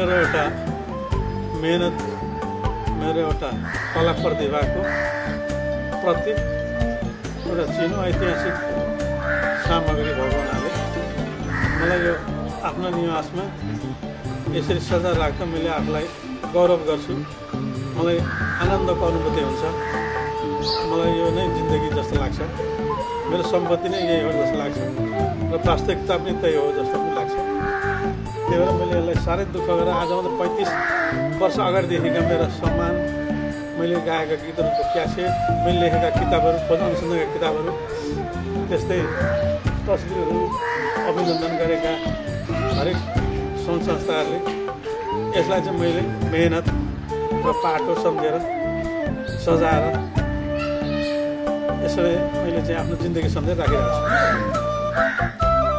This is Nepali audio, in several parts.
मेरो एउटा मेहनत, मेरो एउटा कला प्रतिभाको प्रतीक एउटा चिनो ऐतिहासिक सामग्री भएको हुनाले मलाई यो आफ्नो निवासमा यसरी सजाय राख्दा मैले आफूलाई गौरव गर्छु। मलाई आनन्दको अनुभूति हुन्छ। मलाई यो नै जिन्दगी जस्तो लाग्छ। मेरो सम्पत्ति नै यही हो जस्तो लाग्छ र वास्तविकता पनि त्यही हो जस्तो पनि लाग्छ। त्यही भएर मैले यसलाई साह्रै दुःख गरेर आजभन्दा 35 वर्ष अगाडिदेखिका मेरा सम्मान, मैले गाएका गीतहरूको क्यासेट, मैले लेखेका किताबहरू, खोज अनुसन्धानका किताबहरू, त्यस्तै तस्बिरहरू, अभिनन्दन गरेका हरेक सङ्घ संस्थाहरूले यसलाई चाहिँ मैले मेहनत र पाटो सम्झेर सजाएर यसरी मैले चाहिँ आफ्नो जिन्दगी सम्झेर राखिरहेको छु।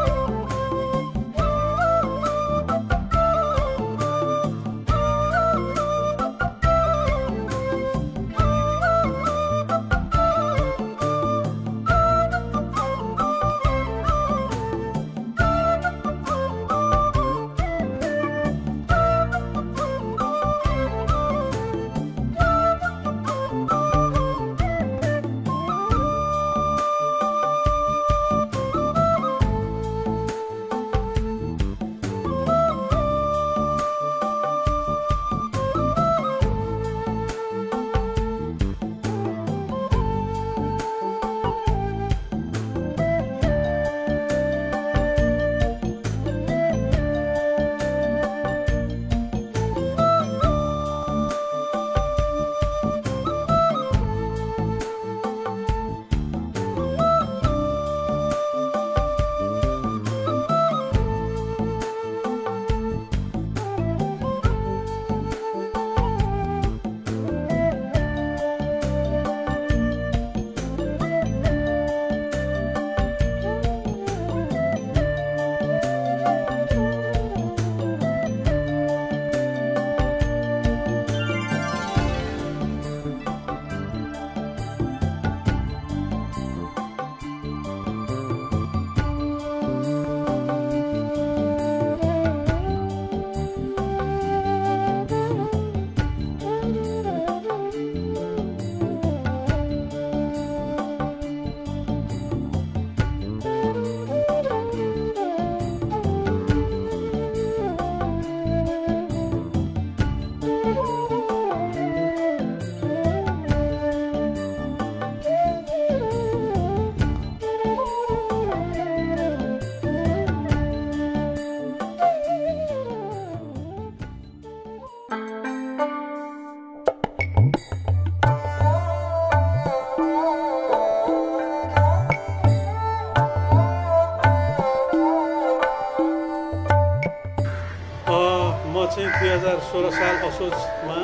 म चाहिँ 2016 साल असोजमा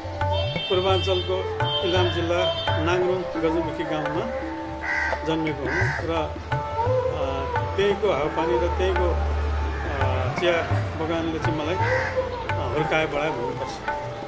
पूर्वाञ्चलको इलाम जिल्ला नाङ्ग्रुङ गजमुखी गाउँमा जन्मेको हुँ र त्यहीँको हावापानी र त्यहीँको चिया बगानले चाहिँ मलाई हुर्काए बढाए भन्नुपर्छ।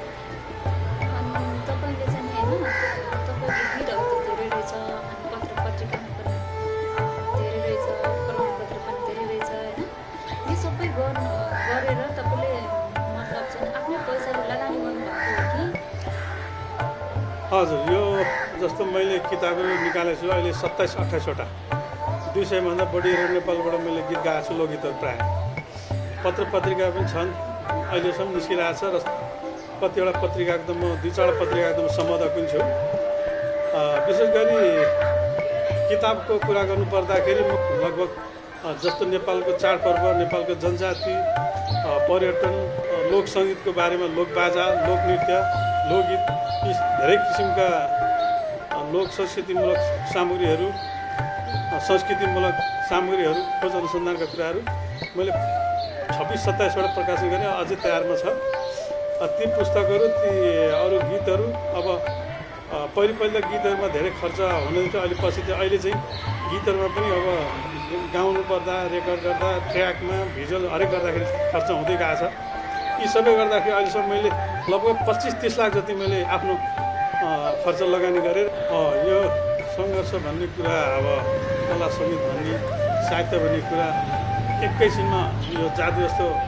तपाईँले चाहिँ होइन तपाईँको गीतहरू त धेरै रहेछ, पत्र पत्रिकामा पनि धेरै रहेछ, प्रमाणपत्र पनि धेरै रहेछ होइन। यो सबै गरेर तपाईँले मतलब चाहिँ आफ्नै पैसाले लगानी गर्नुभएको हो कि? हजुर, यो जस्तो मैले किताबहरू निकालेको छु अहिले 27-28वटा, 200भन्दा बढी नेपालबाट मैले गीत गाएको छु, लोकगीतहरू प्रायः। पत्र पत्रिका पनि छन्, अहिलेसम्म निस्किरहेको छ र कतिवटा पत्रिका एकदम म 2-4 पत्रिका एकदम सम्पादक पनि छु। विशेष गरी किताबको कुरा गर्नुपर्दाखेरि लगभग जस्तो नेपालको चाडपर्व, नेपालको जनजाति, पर्यटन, लोकसङ्गीतको बारेमा, लोकबाजा, लोकनृत्य, लोकगीत, यी धेरै किसिमका लोक संस्कृतिमूलक सामग्रीहरू, संस्कृतिमूलक सामग्रीहरू, खोज अनुसन्धानका कुराहरू मैले 26-27वटा प्रकाशन गरेँ, अझै तयारमा छ। ती पुस्तकहरू, ती अरू गीतहरू, अब पहिले गीतहरूमा धेरै खर्च हुँदैथ्यो, अहिले चाहिँ गीतहरूमा पनि अब गाउनु पर्दा, रेकर्ड गर्दा, ट्र्याकमा, भिजुअल हरेक गर्दाखेरि खर्च हुँदै गएको छ। यी सबै गर्दाखेरि अहिलेसम्म मैले लगभग 25-30 लाख जति मैले आफ्नो खर्च लगानी गरेर यो सङ्घर्ष भन्ने कुरा, अब कला सङ्गीत भन्ने, साहित्य भन्ने कुरा एकैछिनमा यो जादु जस्तो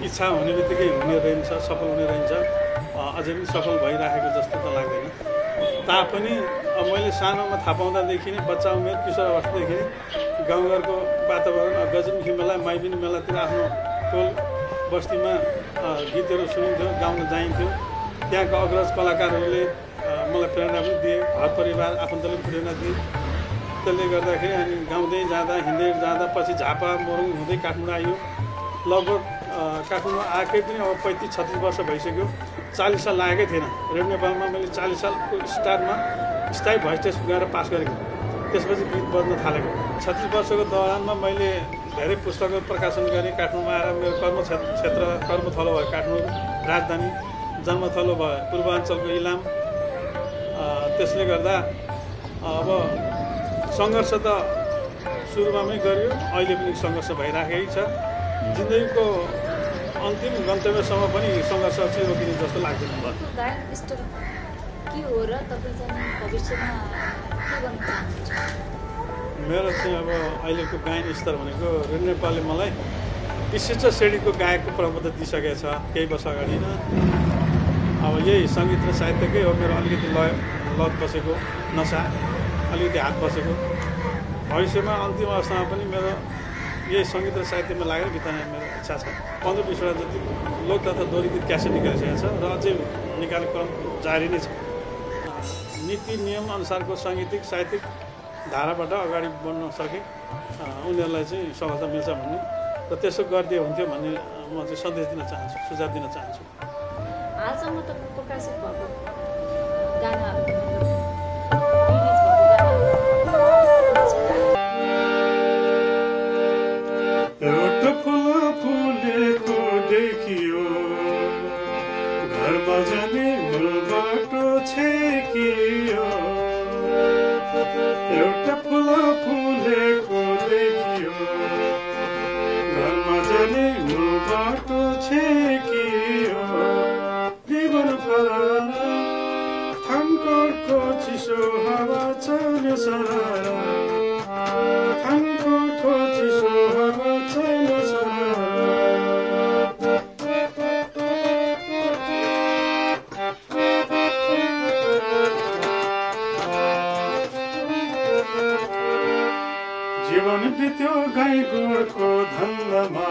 इच्छा हुने बित्तिकै हुने रहन्छ, सफल हुने रहन्छ। अझै पनि सफल भइराखेको जस्तो त लाग्दैन। तापनि मैले सानोमा थाहा पाउँदादेखि नै बच्चा उमेर किशोर अवस्थादेखि नै गाउँघरको वातावरण गजलमुखी मेला माइबिनी मेलातिर आफ्नो टोल बस्तीमा गीतहरू सुनिन्थ्यो, गाउन जाइन्थ्यो। त्यहाँका अग्रज कलाकारहरूले मलाई प्रेरणा पनि दिए, घर परिवार आफन्तले प्रेरणा दिए। त्यसले गर्दाखेरि अनि गाउँदै जाँदा हिँड्दै जाँदा पछि झापा मोरङ हुँदै काठमाडौँ आयो। लगभग काठमाडौँ आएकै पनि अब 35-36 वर्ष भइसक्यो। 40 साल लागेकै थिएन। रेडियो नेपालमा मैले 40 सालको स्टारमा स्थायी भोइस टेस्ट गएर पास गरेको। त्यसपछि गीत बज्न थालेको। 36 वर्षको दौरानमा मैले धेरै पुस्तकहरू प्रकाशन गरेँ। काठमाडौँमा आएर मेरो कर्मक्षेत्र कर्मथलो भयो काठमाडौँ राजधानी, जन्मथलो भयो पूर्वाञ्चलको इलाम। त्यसले गर्दा अब सङ्घर्ष त सुरुमामै गरियो, अहिले पनि सङ्घर्ष भइराखेकै छ। जिन्दगीको अन्तिम गन्तव्यसम्म पनि सङ्घर्ष चाहिँ रोकिने जस्तो लाग्दैन। गायन स्तर के हो र तपाईँ चाहिँ भविष्यमा के गर्न चाहनुहुन्छ? मेरो चाहिँ अब अहिलेको गायन स्तर भनेको रेडियो नेपालले मलाई विशिष्ट श्रेणीको गायकको प्रबन्ध दिइसकेको छ केही वर्ष अगाडि नै। अब यही सङ्गीत र साहित्यकै हो मेरो अलिकति लत बसेको, नसा अलिकति हात बसेको। भविष्यमा अन्तिम अवस्थामा पनि मेरो यही सङ्गीत र साहित्यमा लागेर बिताउने मेरो इच्छा छ। 15-20 जति लोक तथा दोहोरी गीत क्यासेट निकालिसकेको छ र अझै निकाल्ने क्रम जारी नै छ। नीति नियम अनुसारको साङ्गीतिक साहित्यिक धाराबाट अगाडि बढ्न सके उनीहरूलाई चाहिँ सफलता मिल्छ भन्ने र त्यसो गरिदिए हुन्थ्यो भन्ने म चाहिँ सन्देश दिन चाहन्छु, सुझाव दिन चाहन्छु। हालसम्म तपाईँ प्रकाशित भएको गानाहरू एउटा फुल फुलेको देखियो, घरमा जाने मूल बाटो छेकियो। एउटा फुल फुलेको देखियो, घरमा जाने मूल बाटो छेकियो। जीवन फरारा थाङकोटको चिसो हावा चल्यो सरारा, थाङकोटको चिसो हावा चल्यो सरारा। जीवन बित्यो गाई गोठको धन्दामा,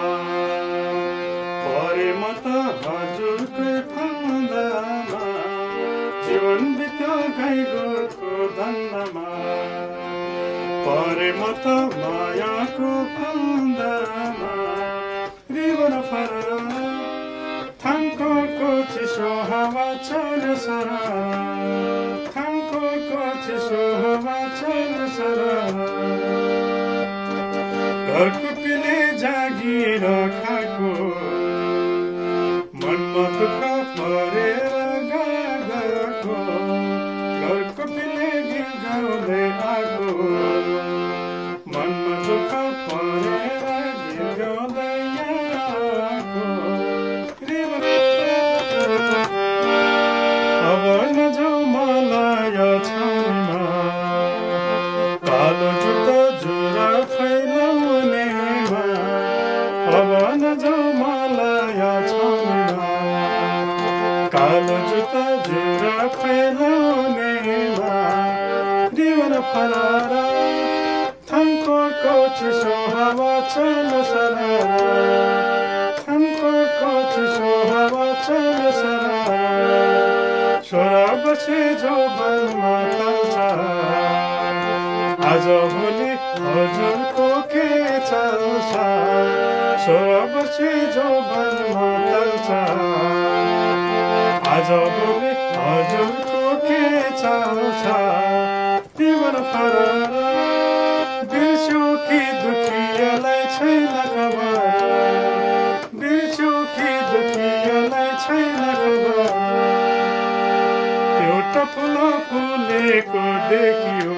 परे म त हजुरकै फन्दामा। जीवन बित्यो गाई गोठको धन्दामा, परे म त मायाको फन्दामा। जीवन फरारा थाङकोटको चिसो हावा चल्यो सरारा, थाङकोटको चिसो हावा चल्यो सरारा। घरको पिले जागिर खाएको, मनमा दुःख परेर गएको। घरको पिले गीत गाउँदै आएको, मनमा दुःख परेर गीत गाउँदै आएको। अब नजाऊ मलाई छाउनीमा, कालो जुत्ता जुरा फैलाउनेमा। अब नजाऊ मलाई छाउनीमा, कालो जुत्ता जुरा फैलाउनेमा। जीवन फरारा थाङकोटको चिसो हावा चल्यो सरारा, थाङकोटको चिसो हावा चल्यो सरारा। 16 बजे जो बनमा तल्छ, आज भोलि हजुरको के चल्छ। 16 बजे जो बनमा तल्छ, आज भोलि हजुरको के चल्छ। जीवन फरारा बिर्स्यो कि दुखियालाई छैन खबर, बिर्स्यो कि दुखियालाई छैन खबर। एउटा फुल फुलेको देखियो,